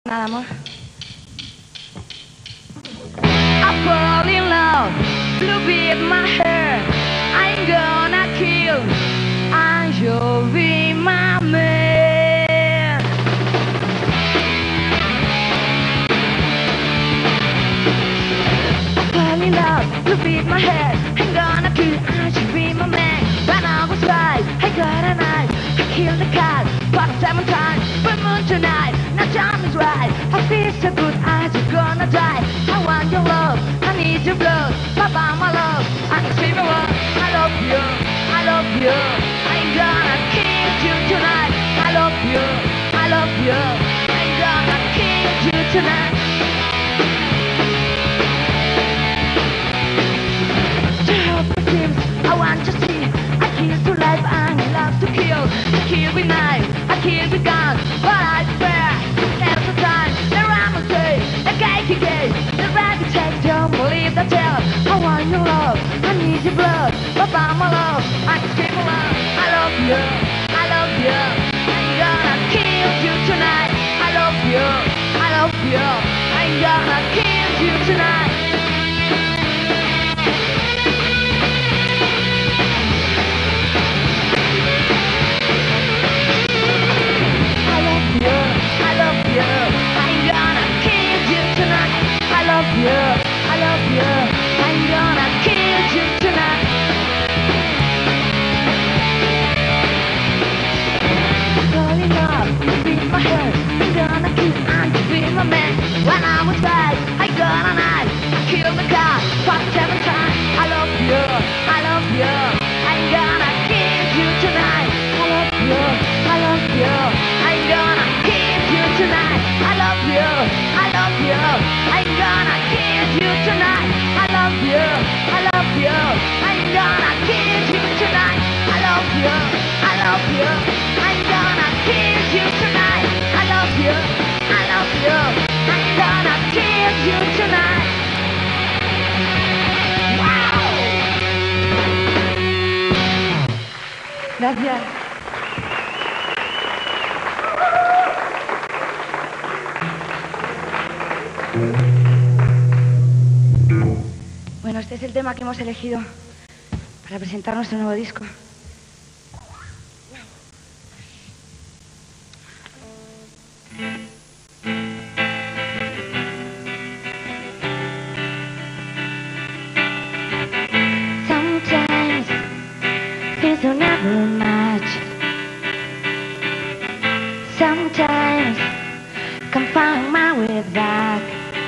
Nada, amor. I fall in love, blue with my hair. I'm gonna kill, and you'll be my man. I fall in love, blue with my hair. I'm gonna kill, and you'll be my man. When I was right, I got a knife. I killed the cat, but 7 times. But moon tonight, now time is right. I feel so good, I'm just gonna die. I want your love, I need your blood. Papa, my love, I'm screaming one. I love you, I love you. I'm gonna kill you tonight. I love you, I love you. I'm gonna kill you tonight. I want to see. I kill to life and I love to kill. I kill with knife, I kill with gun. But I swear, there's a time. The Ramon say, the guy he gave. The rabbit takes, don't believe the tale. I want your love, I need your blood. Papa, my love, I can scream aloud. I love you, I love you. I'm gonna kill you tonight. I love you, I love you. I'm gonna kill you tonight. I love you, I love you, I'm gonna kill you tonight. Fall in love, beat my head, I'm gonna kill and be my man. When I was bad, I got a knife, I killed the cat, but 7 times. I love you, I love you, I'm gonna kill you tonight. I love you, I love you, I'm gonna kill you tonight. I love you, I love you, I'm gonna kill you tonight. I love you, I love you, I'm gonna kill you tonight. I love you, I love you, I'm gonna kill you tonight. I love you, I love you, I'm gonna kill you tonight. Wow. Gracias. Bueno, este es el tema que hemos elegido para presentar nuestro nuevo disco. Sometimes things don't ever match. Sometimes can't find my way back.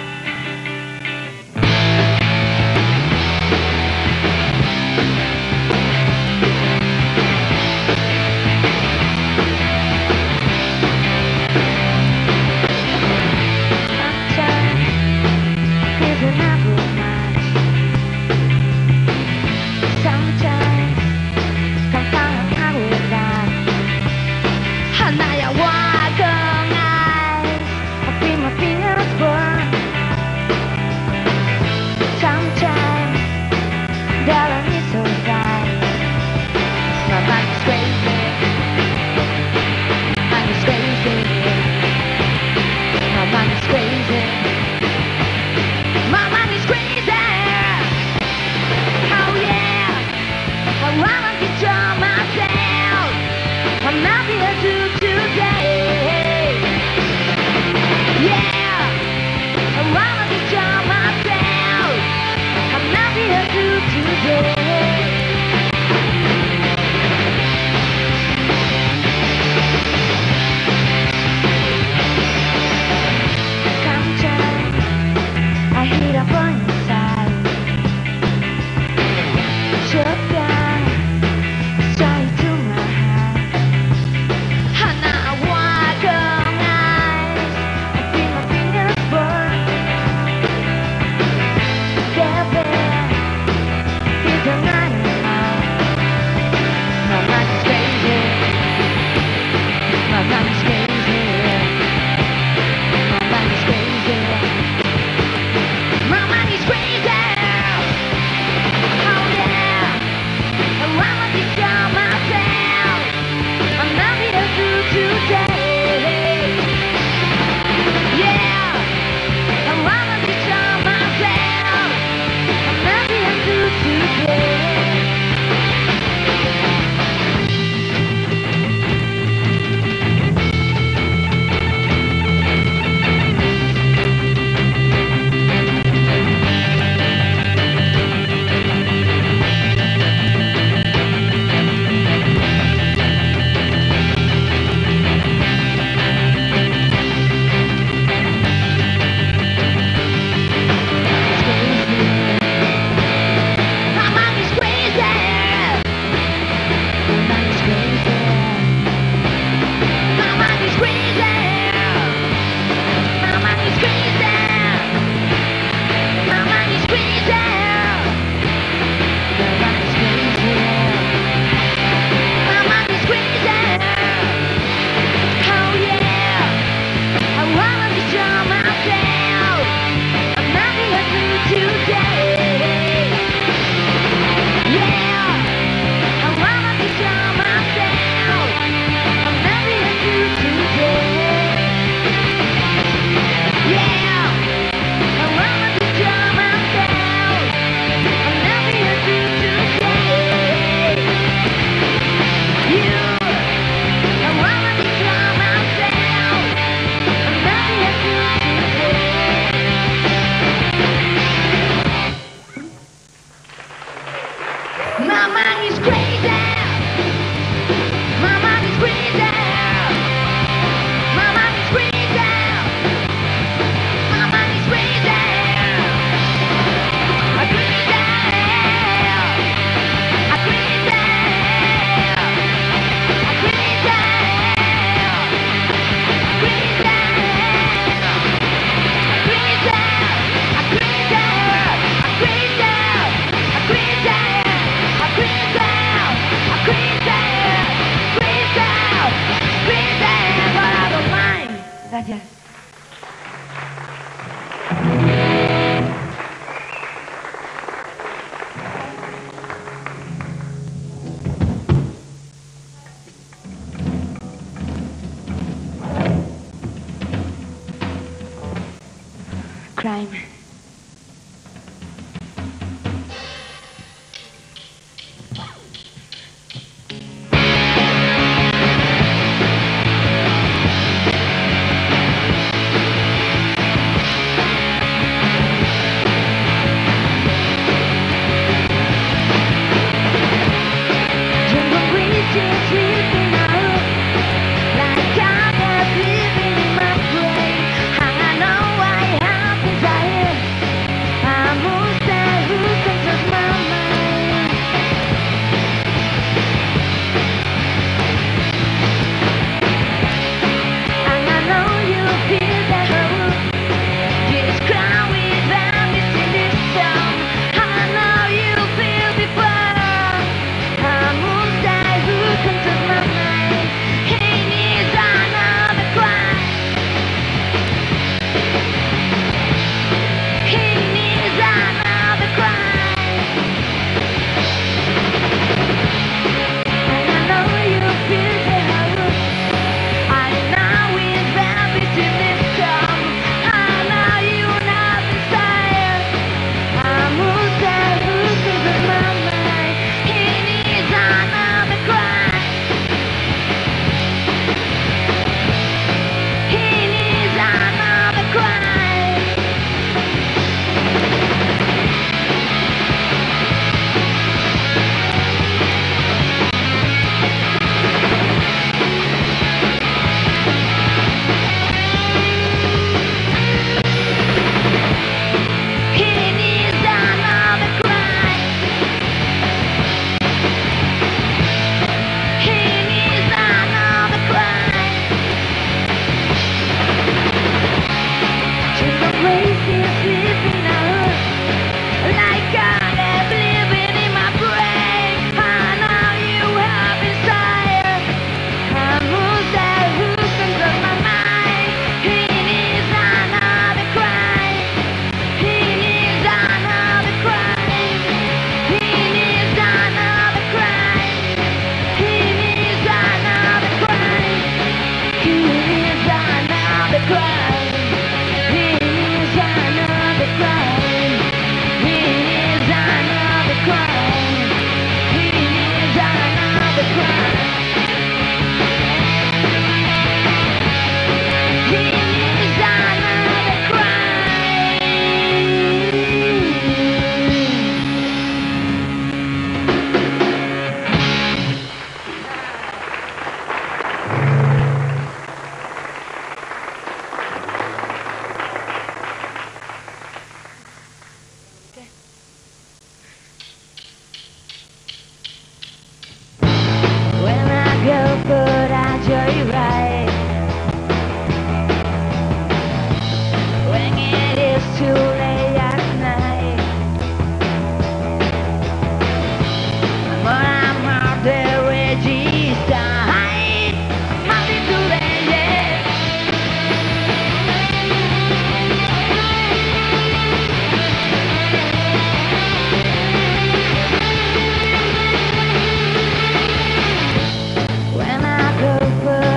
I'm not here to today. Yeah. crime.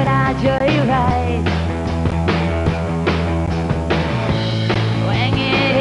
When it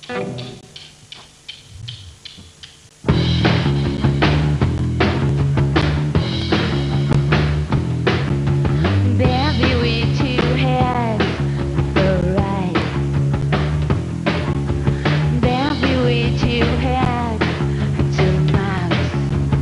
Baby with two hands, the right. Baby with two hands, two mouths.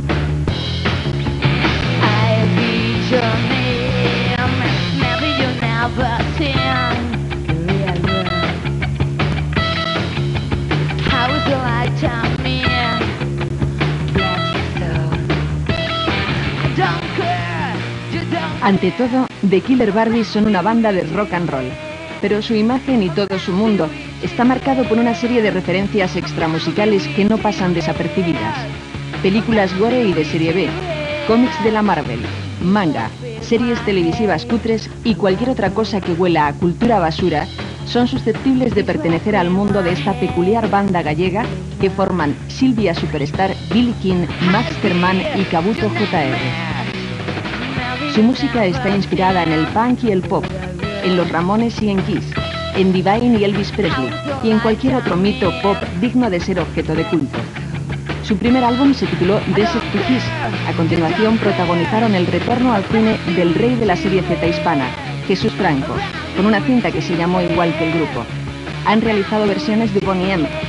I beat your name, maybe you never seen real love. How is the light time in? Bless your soul. Don't care, you don't. Ante todo, The Killer Barbies son una banda de rock and roll, pero su imagen y todo su mundo está marcado por una serie de referencias extramusicales que no pasan desapercibidas. Películas gore y de serie B, cómics de la Marvel, manga, series televisivas cutres y cualquier otra cosa que huela a cultura basura son susceptibles de pertenecer al mundo de esta peculiar banda gallega que forman Silvia Superstar, Billy King, Max Herman y Kabuto Jr. Su música está inspirada en el punk y el pop, en los Ramones y en Kiss, en Divine y Elvis Presley y en cualquier otro mito pop digno de ser objeto de culto. Su primer álbum se tituló Desert to Kiss. A continuación protagonizaron el retorno al cine del rey de la serie Z hispana, Jesús Franco, con una cinta que se llamó igual que el grupo. Han realizado versiones de Boney M,